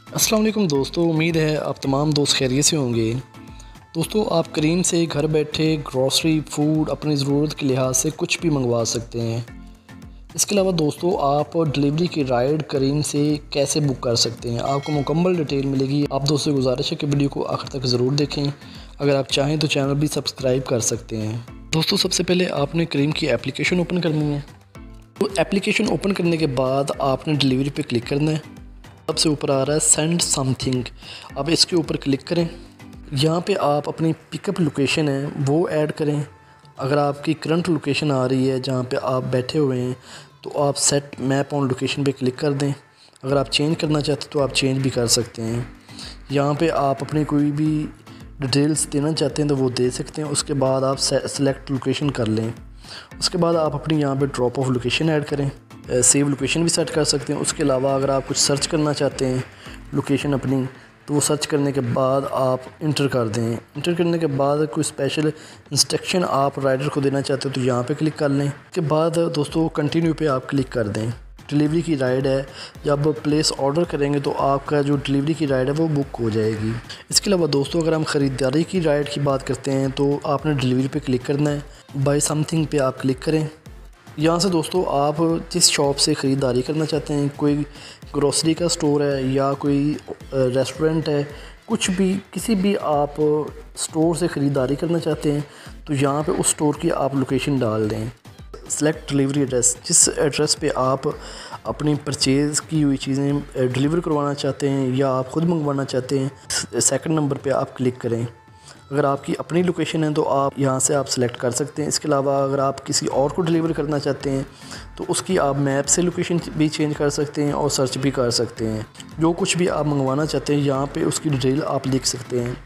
अस्सलाम वालेकुम दोस्तों, उम्मीद है आप तमाम दोस्त खैरियत से होंगे। दोस्तों, आप करीम से घर बैठे ग्रॉसरी, फूड अपनी ज़रूरत के लिहाज से कुछ भी मंगवा सकते हैं। इसके अलावा दोस्तों, आप डिलीवरी की राइड करीम से कैसे बुक कर सकते हैं, आपको मुकम्मल डिटेल मिलेगी। आप दोस्तों से गुजारिश है कि वीडियो को आखिर तक ज़रूर देखें। अगर आप चाहें तो चैनल भी सब्सक्राइब कर सकते हैं। दोस्तों, सबसे पहले आपने करीम की एप्लीकेशन ओपन करनी है। तो एप्लीकेशन ओपन करने के बाद आपने डिलीवरी पे क्लिक करना है। सबसे ऊपर आ रहा है सेंड समथिंग, अब इसके ऊपर क्लिक करें। यहाँ पे आप अपनी पिकअप लोकेशन है वो ऐड करें। अगर आपकी करंट लोकेशन आ रही है जहाँ पे आप बैठे हुए हैं तो आप सेट मैप ऑन लोकेशन पे क्लिक कर दें। अगर आप चेंज करना चाहते हैं तो आप चेंज भी कर सकते हैं। यहाँ पे आप अपनी कोई भी डिटेल्स देना चाहते हैं तो वो दे सकते हैं। उसके बाद आप सेलेक्ट लोकेशन कर लें। उसके बाद आप अपनी यहाँ पे ड्रॉप ऑफ लोकेशन ऐड करें। सेव लोकेशन भी सेट कर सकते हैं। उसके अलावा अगर आप कुछ सर्च करना चाहते हैं लोकेशन अपनी, तो वो सर्च करने के बाद आप इंटर कर दें। इंटर करने के बाद कोई स्पेशल इंस्ट्रक्शन आप राइडर को देना चाहते हो तो यहाँ पे क्लिक कर लें। उसके बाद दोस्तों कंटिन्यू पे आप क्लिक कर दें। डिलीवरी की राइड है, जब प्लेस ऑर्डर करेंगे तो आपका जो डिलीवरी की राइड है वो बुक हो जाएगी। इसके अलावा दोस्तों, अगर हम ख़रीदारी की राइड की बात करते हैं तो आपने डिलीवरी पे क्लिक करना है। बाय समथिंग पे आप क्लिक करें। यहाँ से दोस्तों आप जिस शॉप से ख़रीदारी करना चाहते हैं, कोई ग्रोसरी का स्टोर है या कोई रेस्टोरेंट है, कुछ भी किसी भी आप स्टोर से ख़रीदारी करना चाहते हैं तो यहाँ पे उस स्टोर की आप लोकेशन डाल दें। सेलेक्ट डिलीवरी एड्रेस, जिस एड्रेस पे आप अपनी परचेज़ की हुई चीज़ें डिलीवर करवाना चाहते हैं या आप ख़ुद मंगवाना चाहते हैं, सेकंड नंबर पे आप क्लिक करें। अगर आपकी अपनी लोकेशन है तो आप यहाँ से आप सेलेक्ट कर सकते हैं। इसके अलावा अगर आप किसी और को डिलीवर करना चाहते हैं तो उसकी आप मैप से लोकेशन भी चेंज कर सकते हैं और सर्च भी कर सकते हैं। जो कुछ भी आप मंगवाना चाहते हैं यहाँ पे उसकी डिटेल आप लिख सकते हैं।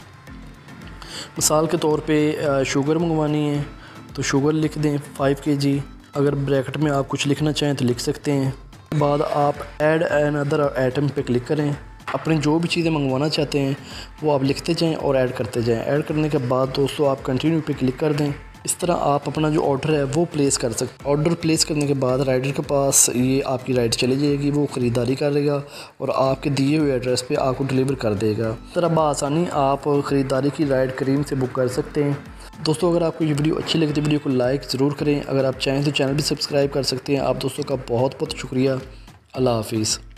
मिसाल के तौर पे शुगर मंगवानी है तो शुगर लिख दें 5 kg। अगर ब्रैकेट में आप कुछ लिखना चाहें तो लिख सकते हैं। उसके बाद आप ऐड अनदर आइटम पे क्लिक करें। अपनी जो भी चीज़ें मंगवाना चाहते हैं वो आप लिखते जाएं और ऐड करते जाएं। ऐड करने के बाद दोस्तों आप कंटिन्यू पे क्लिक कर दें। इस तरह आप अपना जो ऑर्डर है वो प्लेस कर सकते हैं। ऑर्डर प्लेस करने के बाद राइडर के पास ये आपकी राइड चली जाएगी, वो ख़रीदारी करेगा और आपके दिए हुए एड्रेस पे आपको डिलीवर कर देगा। इस तरह बआसानी आप ख़रीदारी की राइड करीम से बुक कर सकते हैं। दोस्तों, अगर आपको ये वीडियो अच्छी लगे तो वीडियो को लाइक ज़रूर करें। अगर आप चाहें तो चैनल भी सब्सक्राइब कर सकते हैं। आप दोस्तों का बहुत बहुत शुक्रिया। अल्लाह हाफिज़।